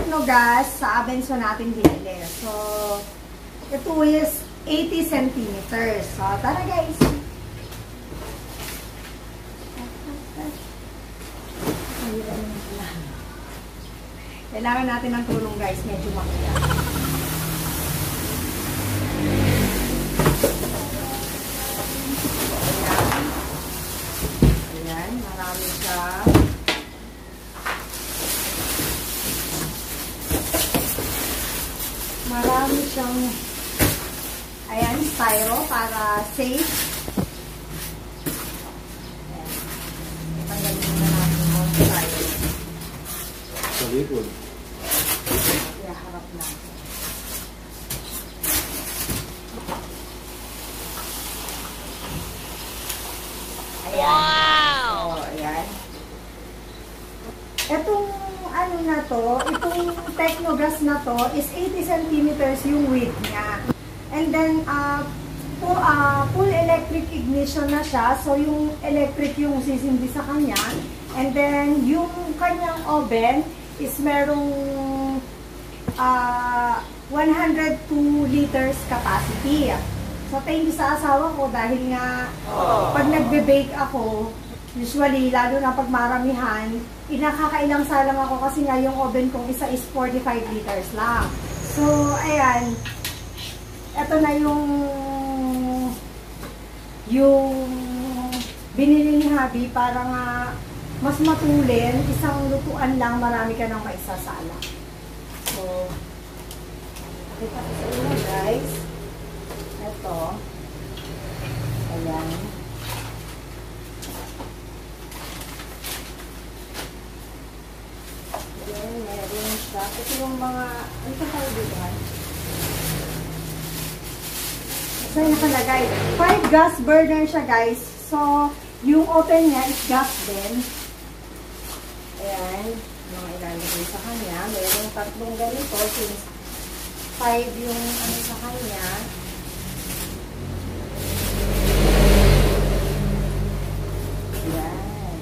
Technogas sa Abenso natin binili. So, ito is 80 centimeters. So, tara guys. Kailangan natin ng tulong guys. Medyo makiya. Ayan. Marami siya. Marami siyang ayan, styro para safe. Ayan. Tanggalin na natin yung styro. Sa likod. Kaya harap natin. Ayan. Wow! So, ayan. Etong ano na to, itong Technogas na to is 80 centimeters yung width niya. And then, full electric ignition na siya. So, yung electric yung sisindi sa kanya. And then, yung kanyang oven is merong 102 liters capacity. So, thank you sa asawa ko dahil nga pag nagbe-bake ako, usually, lalo na pag maramihan, inakakailang salang ako kasi nga yung oven kong isa is 45 liters lang. So, ayan. Ito na yung binili ni Habi para nga mas matulin. Isang lutuan lang, marami ka nang maisasala. So, kita ko sa inyo guys. Ito. Ayan. Ayan, meron siya. Ito yung mga, ano ka tayo dito? So, nakalagay. 5 gas burner siya, guys. So, yung open niya is gas din. Ayan. Mga ilalagay sa kanya. Meron 3 ganito. Since 5 yung ano sa kanya. Ayan.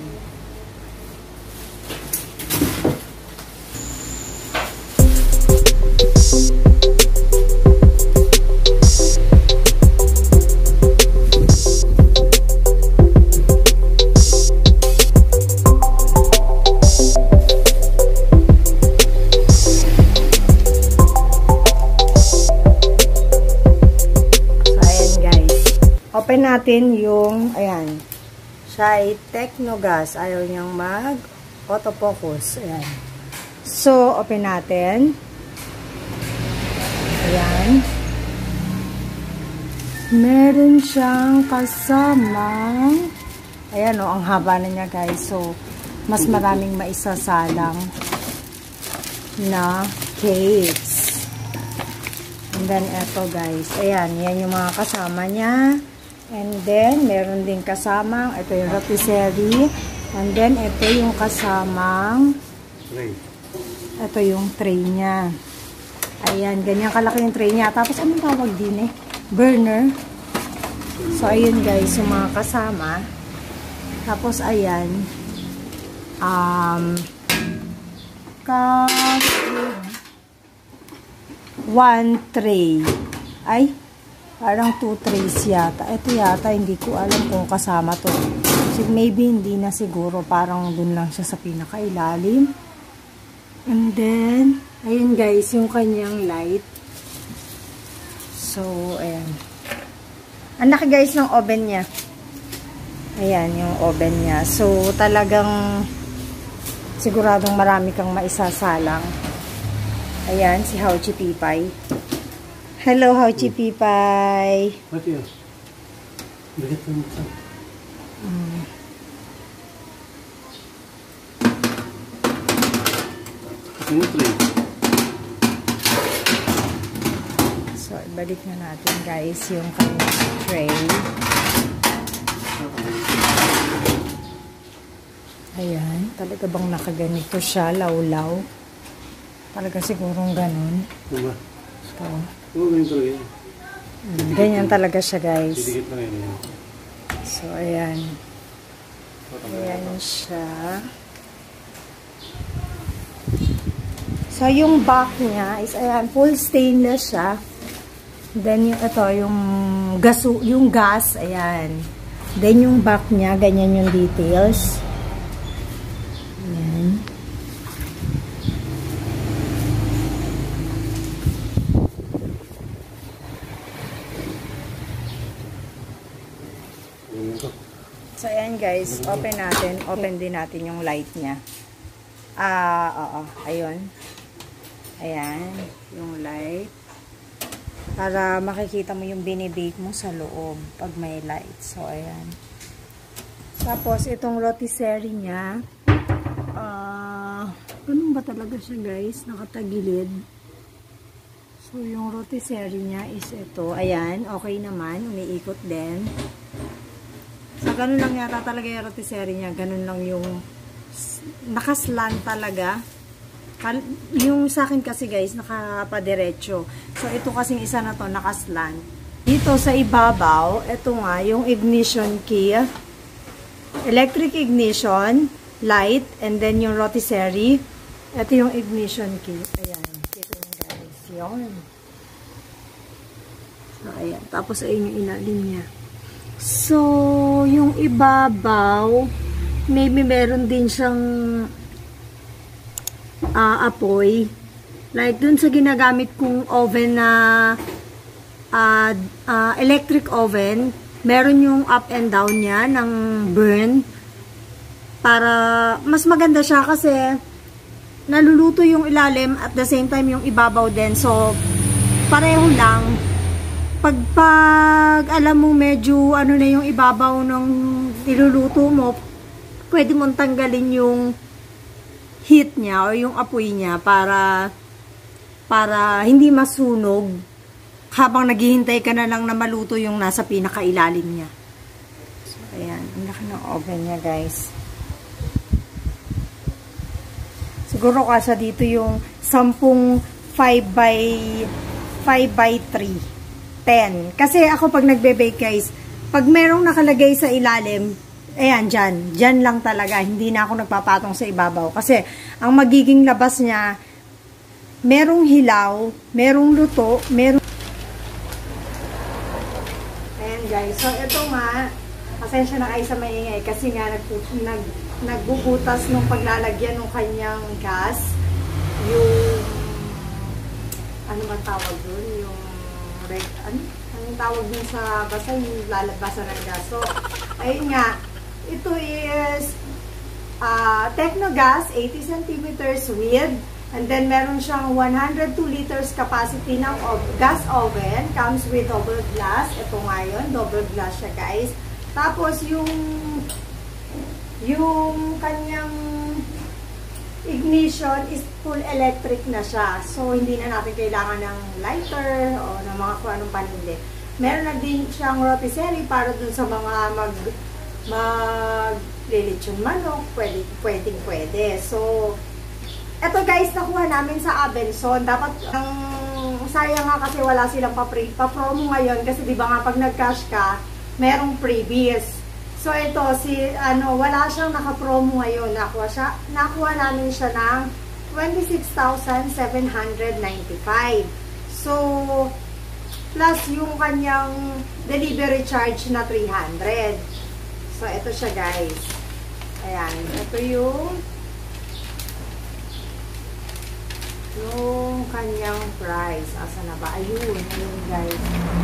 Open natin yung, ayan, siya ay Technogas. Ayaw niyang mag-autofocus. Ayan. So, open natin. Ayan. Meron siyang kasamang, ayan o, ang haba na niya guys. So, mas maraming maisasalang na cakes. And then, eto guys. Ayan, yan yung mga kasama niya. And then, meron din kasamang, ito yung rotisserie. And then, ito yung kasamang tray. Ito yung tray niya. Ayan, ganyan kalaki yung tray niya. Tapos, anong tawag din eh? Burner. So, ayun guys, yung mga kasama. Tapos, ayan. One tray. Ay, parang 2 trays yata. Ito yata, hindi ko alam kung kasama to. So, maybe hindi na siguro. Parang dun lang siya sa pinakailalim. And then, ayun guys, yung kanyang light. So, ayan. Ang laki guys ng oven niya. Ayan, yung oven niya. So, talagang siguradong marami kang maisasalang. Ayan, si Hauchi Pipay. Hello, Hauchi Pipay. What is? Bigat mo sa. Yung tray. So, ibalik na natin guys yung kanyang tray. Ayan, talaga bang nakaganito siya, lawlaw? Talaga sigurong ganun. Diba? So, ganyan talaga yan. Ganyan talaga siya guys. Didikit lang yan. So, ayan. Ayan siya. So, So, yung back niya is, ayan, full stainless siya. Then, yung gas, ayan. Then, yung back niya, ganyan yung details. Ayan. So, ayan guys, open natin. Open din natin yung light niya. Oo, ayun. Ayan, yung light. Para makikita mo yung binibake mo sa loob pag may light. So, ayan. Tapos, itong rotisserie niya. Ganun ba talaga siya guys? Nakatagilid. So, yung rotisserie niya is ito. Ayan, okay naman. Umiikot din. So, ganun lang yata talaga yung rotisserie niya. Ganun lang yung nakaslant talaga. Yung sa akin kasi guys, nakapadiretso. So, ito kasing isa na to, nakaslant. Dito sa ibabaw, ito nga, yung ignition key. Electric ignition, light, and then yung rotisserie. Ito yung ignition key. Ayan, ito yung guys. Yun. So, ayan. Tapos, ayun yung ilalim niya. So, yung ibabaw, maybe meron din siyang apoy. Like, dun sa ginagamit kong oven na electric oven, meron yung up and down niya ng burn. Para mas maganda siya kasi naluluto yung ilalim at the same time yung ibabaw din. So, pareho lang. Pag alam mo medyo ano na yung ibabaw ng niluluto mo, pwede mong tanggalin yung heat niya o yung apoy niya para hindi masunog habang naghihintay ka na lang na maluto yung nasa pinakailalim niya. So, ayan. Ang laki ng oven niya, guys. Siguro kasi dito yung 10 5x3. 10. Kasi ako pag nagbe-bake guys, pag merong nakalagay sa ilalim, ayan, dyan lang talaga. Hindi na ako nagpapatong sa ibabaw. Kasi, ang magiging labas niya, merong hilaw, merong luto, merong... Ayan guys. So, ito nga, pasensya na kayo sa maingay. Kasi nga, nagbubutas nung paglalagyan ng kanyang gas. Yung... Ano man tawag dun? Yung... Anong tawag din sa basta yung lalabasan ng gas. So, ayun nga, ito is Technogas 80 centimeters width, and then meron siyang 102 liters capacity ng gas oven. Comes with double glass. Ito nga yun, double glass siya guys. Tapos yung kanyang ignition is full electric na siya. So, hindi na natin kailangan ng lighter o ng mga kung anong panindi. Meron na din siyang rotisserie para dun sa mga maglilitsyon manok. Pwede. So, eto guys, nakuha namin sa Abenson. Dapat, sayang nga kasi wala silang pa-promo ngayon. Kasi diba nga, pag nag-cash ka, merong freebies. So, ito, wala siyang naka-promo ngayon. Nakuha namin siya ng 26,795. So, plus yung kanyang delivery charge na 300. So, ito siya guys. Ayan. Ito yung kanyang price. Asa na ba? Ayun guys.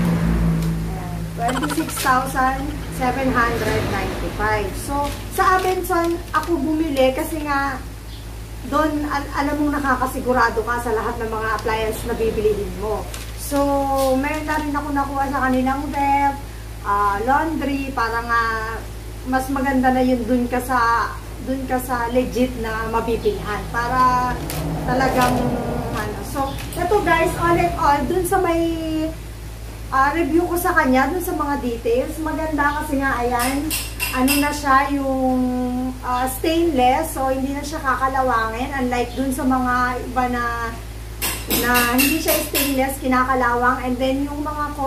26,795. So, sa Abenson, ako bumili kasi nga, doon, alam mong nakakasigurado ka sa lahat ng mga appliance na bibilihin mo. So, meron na rin ako nakuha sa kanilang ref, laundry, para nga, mas maganda na yun doon ka sa legit na mabibilhan. Para talagang, So, ito guys, all in all, doon sa may review ko sa kanya dun sa mga details. Maganda kasi nga, ayan, ano na siya, yung stainless, so hindi na siya kakalawangin. Unlike dun sa mga iba na hindi siya stainless, kinakalawang. And then yung mga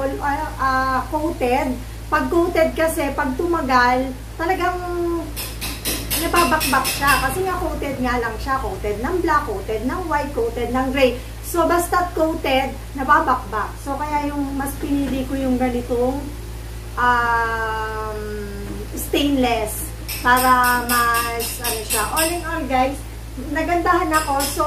coated, pag coated kasi, pag tumagal, talagang nababakbak siya. Kasi nga coated nga lang siya. Coated ng black, coated ng white, coated ng gray. So, basta't coated, nababakbak. So, kaya yung mas pinili ko yung ganitong stainless para mas, ano siya. All in all, guys, nagandahan ako. So,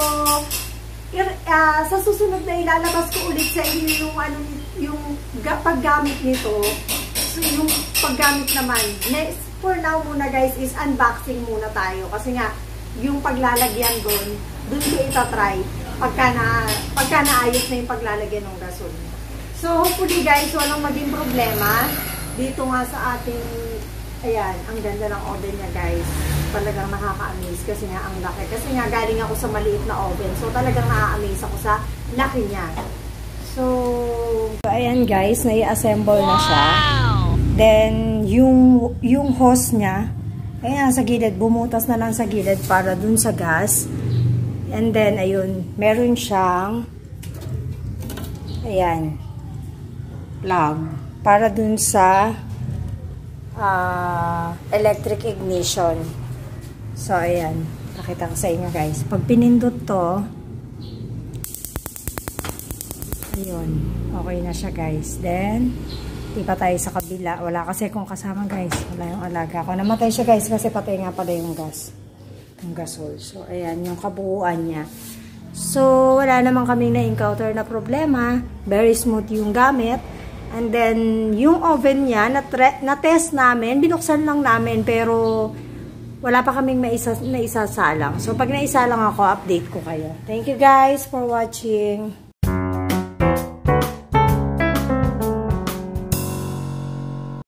sa susunod na ilalabas ko ulit sa inyo yung, yung paggamit nito. So, yung paggamit naman. Next, for now muna, guys, is unboxing muna tayo. Kasi nga, yung paglalagyan doon ko itatry pagka naayos na yung paglalagyan ng gasol. So, hopefully, guys, walang maging problema. Dito nga sa ating, ayan, ang ganda ng oven niya, guys. Talagang nakaka-amaze kasi nga ang laki. Kasi nga galing ako sa maliit na oven. So, talagang nakaka-amaze ako sa laki niya. So, ayan, guys, nai-assemble na siya. Then, yung hose niya, ayan, sa gilid, bumutas na lang sa gilid para dun sa gas. And then, ayun, meron siyang, ayan, plug para dun sa electric ignition. So, ayan. Nakita ko sa inyo, guys. Pag pinindot to, ayun. Okay na siya, guys. Then, di pa tayo sa kabila. Wala kasi akong kasama, guys. Wala yung alaga ko. Namatay siya, guys, kasi patay nga pala yung gas. Yung gasol. So, ayan. Yung kabuuan niya. So, wala naman kaming na-encounter na problema. Very smooth yung gamit. And then, yung oven niya, na-test namin, binuksan lang namin, pero wala pa kaming naisasalang. So, pag naisalang ako, update ko kayo. Thank you guys for watching.